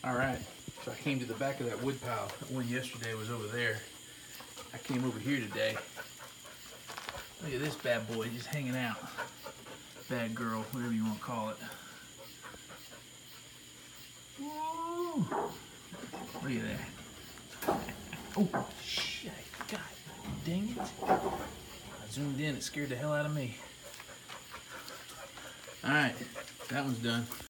All right, so I came to the back of that wood pile. That one yesterday was over there. I came over here today. Look at this bad boy just hanging out. Bad girl, whatever you want to call it. Woo. Look at that. Oh, shit. God dang it. I zoomed in, it scared the hell out of me. All right, that one's done.